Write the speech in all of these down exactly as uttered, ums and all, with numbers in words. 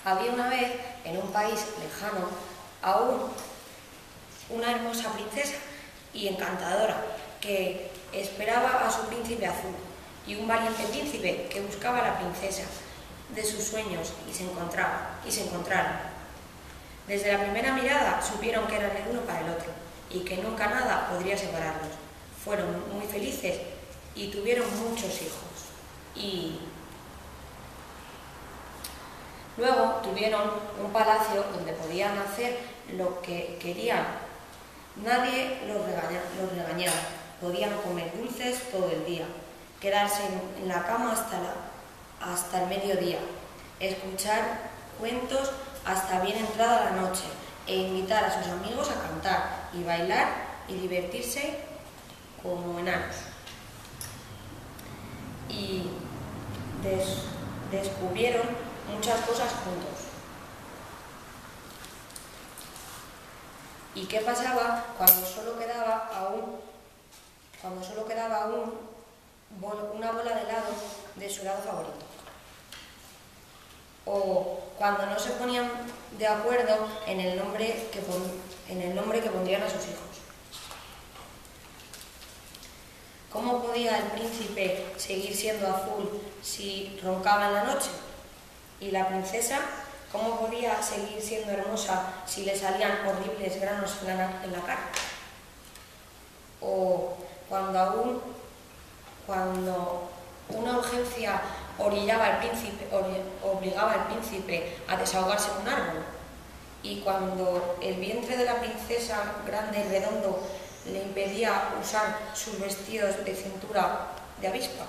Había una vez, en un país lejano, aún una hermosa princesa y encantadora que esperaba a su príncipe azul, y un valiente príncipe que buscaba a la princesa de sus sueños y se encontraba, y se encontraron. Desde la primera mirada supieron que eran el uno para el otro y que nunca nada podría separarlos. Fueron muy felices y tuvieron muchos hijos. Y luego tuvieron un palacio donde podían hacer lo que querían. Nadie los regañaba, los regañaba. Podían comer dulces todo el día, quedarse en la cama hasta, la, hasta el mediodía, escuchar cuentos hasta bien entrada la noche e invitar a sus amigos a cantar y bailar y divertirse como enanos. Y des, descubrieron muchas cosas juntos. ¿Y qué pasaba cuando solo quedaba aún, cuando solo quedaba aún una bola de helado de su helado favorito? O cuando no se ponían de acuerdo en el nombre que, pon, en el nombre que pondrían a sus hijos. ¿Cómo podía el príncipe seguir siendo azul si roncaba en la noche? ¿Y la princesa, cómo podía seguir siendo hermosa si le salían horribles granos en la, en la cara? O cuando aún, cuando una urgencia orillaba al príncipe, obligaba al príncipe a desahogarse en un árbol, y cuando el vientre de la princesa, grande y redondo, le impedía usar sus vestidos de cintura de avispa,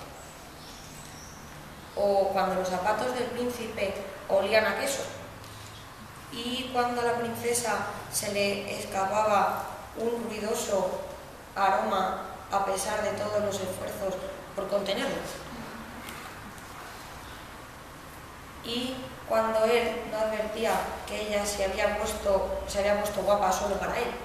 o cuando los zapatos del príncipe olían a queso, y cuando a la princesa se le escapaba un ruidoso aroma a pesar de todos los esfuerzos por contenerlo. Y cuando él no advertía que ella se había puesto, se había puesto guapa solo para él.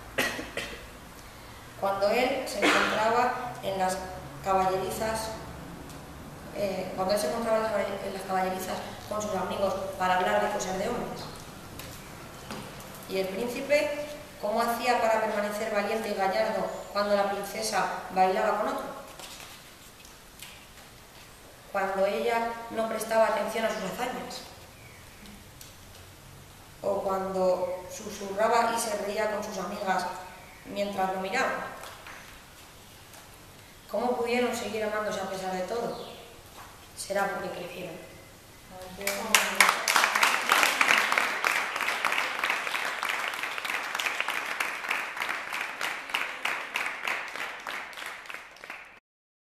Cuando él se encontraba en las caballerizas, eh, cuando él se encontraba en las caballerizas con sus amigos para hablar de cosas de hombres. Y el príncipe, ¿cómo hacía para permanecer valiente y gallardo cuando la princesa bailaba con otro? Cuando ella no prestaba atención a sus hazañas, o cuando susurraba y se reía con sus amigas mientras lo miraban. ¿Cómo pudieron seguir amándose a pesar de todo? Será porque crecieron.